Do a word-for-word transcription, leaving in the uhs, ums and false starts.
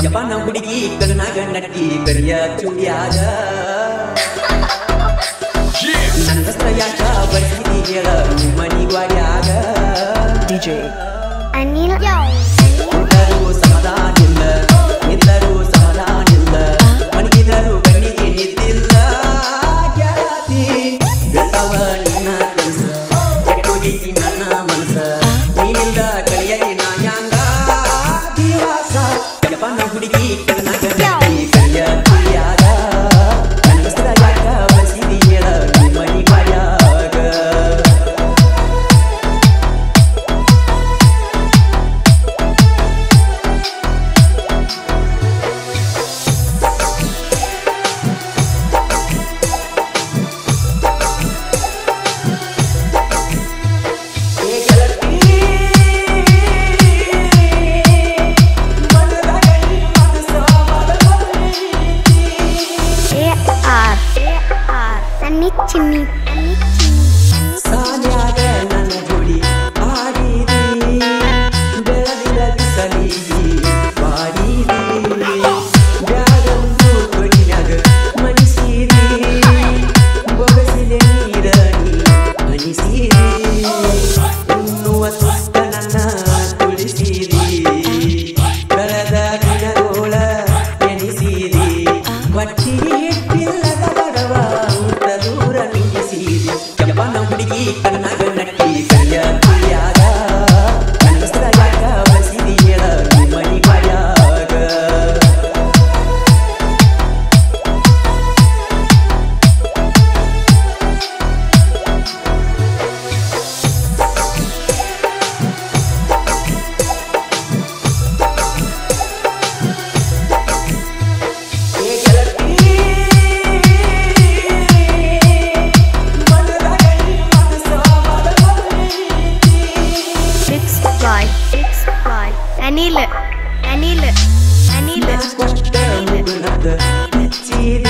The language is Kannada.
ಯಪ್ಪನ ಹುಡುಗಿ ಕರುನಾಗ ನಟ್ಟಿ ಕರಿಯ ಚುಡಿಯಾಗ ನನ್ನ ಹೆಸರ ಯಾಕ ಬರ್ತೀನಿ ಹೇಳ ಮನಿ ಗ್ವಾಡ್ಯಾಗ ಡಿಜೆ ಅನಿಲ್ ಕುಂತರೂ ಸಮಾಧಾನಿಲ್ಲ ನಿಂತರೂ ಸಮಾಧಾನಿಲ್ಲ ಮನಗಿದರೂ ಕಣ್ಣಿಗೆ ನಿದ್ದಿಲ್ಲ ಗೆಳತಿ ಬೆಳತವ ನಿನ್ನ ಕನಸ ಕೆಟ್ಟೋಗೈತಿ ನನ್ನ ಮನಸ ನೀನಿಲ್ಲ ಕಲಿಯಲಿ ನಾ ಹ್ಯಾಂಗ ದಿವಸ ಯಪ್ಪನ ಹುಡುಗಿ ಕರುನಾಗ ನಟ್ಟಿ ಕರಿಯ ಚುಡಿಯಾಗ ನನ್ನ ಹೆಸರ ಯಾಕ ಬರ್ತೀನಿ ಹೇಳ ಮನಿ ಗ್ವಾಡ್ಯಾಗ ಚಿಮ್ಮಿ ಸಾಲ್ಯಾಗ ನನ್ನ ಜೋಡಿ ಆಡಿದಿ ಬೆಳದಿರ ಬಿಸಲಿಗಿ ಬಾಡಿದಿ ಬ್ಯಾಗಂದು ಕೊಡಿಯಾಗ ಮನಿಸಿದಿ ಬೊಗಸಿಲೆ ನೀರ ನೀ ಅನಿಸಿದಿ ಉಣ್ಣುವ ತುತ್ತ ನನ್ನ ತುಳಿಸಿದಿ ಕಳೆದ ದಿನಗೋಳ ಎನಿಸಿದಿ ಹೊಟ್ಟಿಗೆ ಹಿಟ್ಟಿಲ್ಲದ ಬಡವ ಊಟ ದೂರ ನಿಲ್ಲಿಸಿದಿ ಯಪ್ಪನ ಹುಡುಗಿ ಕರುನಾಗ ನಟ್ಟಿ ಕರಿಯ ಚುಡಿಯಾಗ ನನ್ನ ಹೆಸರ ಯಾಕ ಬರ್ಸಿದಿ ಹೇಳ ಮನಿ ಗ್ವಾಡ್ಯಾಗ ಅನಿಲ್ ಅನಿಲ್ ಅನಿಲ್ ಕೊಟ್ಟ ಮುಗುಳದ ಮೆಚ್ಚಿದ